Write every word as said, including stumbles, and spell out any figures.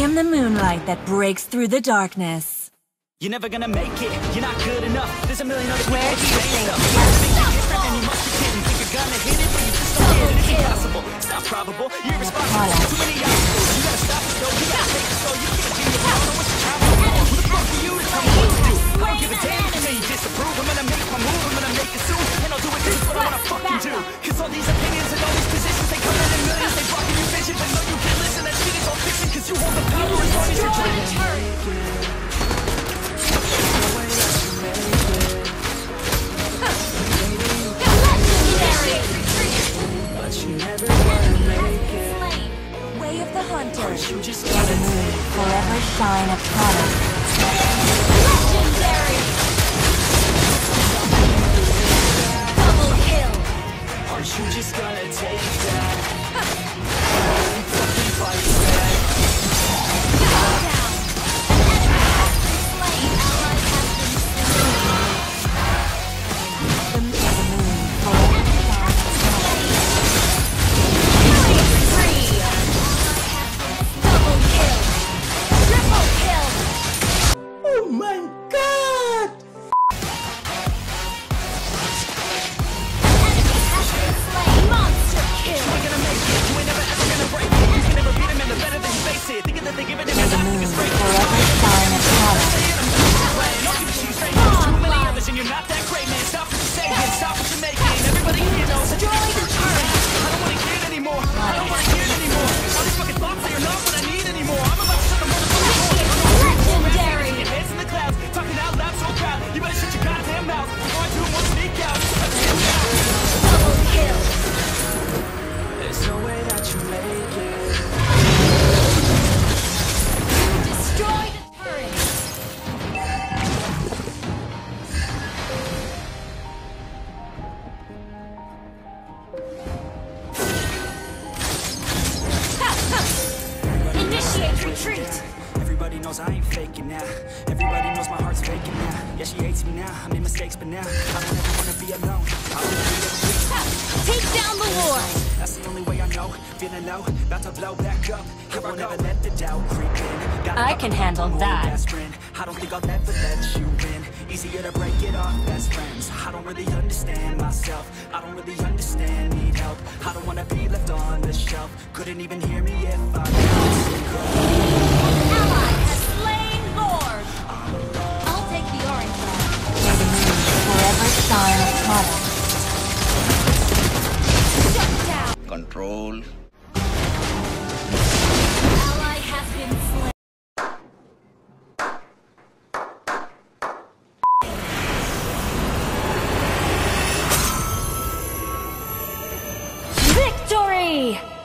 am the moonlight that breaks through the darkness. You're never gonna make it, you're not good enough. There's a million other Where people do you think stuff. You gotta think you're different and you must be kidding. Think you're gonna hit it, but you just don't get it. It's impossible, it's not probable. You're irresponsible, too many obstacles. You gotta stop it though, you gotta take it slow. You can't do your power, what's your travel? Who the fuck are you to tell me what to do? I don't give a damn if you disapprove. I'm gonna make my move, I'm gonna make it soon. And I'll do it, this is what I wanna fucking do. Cause all these opinions and all these positions, they come in in millions. They blocking your vision, but no you can't listen. That shit is all fiction, cause you hold the power as long as you're dreaming. Way of the hunter. You just gotta move. Forever shine a product. Legendary. Double kill. Aren't you just gonna take that? Fucking fight back. Down. An enemy has been slain. Ally has been slain. The moon. Forever shine a product. Oh my god! Enemy has been slain. Monster kill. You ain't gonna make it, you ain't never ever gonna break it. You can never beat him and the better than you face it. Thinking that they give it to me, that nigga's break it. Forever shine a product. Don't give a shit, straight up. Too many others and you're not that great, man. Stop what you're saying, stop what you're making. Everybody here knows that you're not return. I don't wanna hear it anymore. I don't wanna hear it anymore. All these fucking thoughts that you're not what I need anymore. I'm about to shut the motherfucking door. Legendary. Your hands in the clouds, talking out loud so proud. You better shut your goddamn mouth before I do one sneak out. Double kill. There's no way that you make it. Destroy the turret. Initiate retreat. Everybody knows I ain't faking now. Everybody knows my heart's faking now. Yeah, she hates me now. I made mistakes, but now I don't ever wanna be alone. I wanna be alone. Take down the Lord. That's the only way I know. Feeling low, about to blow back up. I won't ever let the doubt creep in. Got I can handle that. best friend. I don't think I'll ever let you in. Easier to break it off best friends. I don't really understand myself. I don't really understand, need help. I don't wanna be left on the shelf. Couldn't even hear me if I Ally has slain Lord. I'll take the orange one. May the moon forever shine a product. Shut down. Control. Ally has been slain. Victory!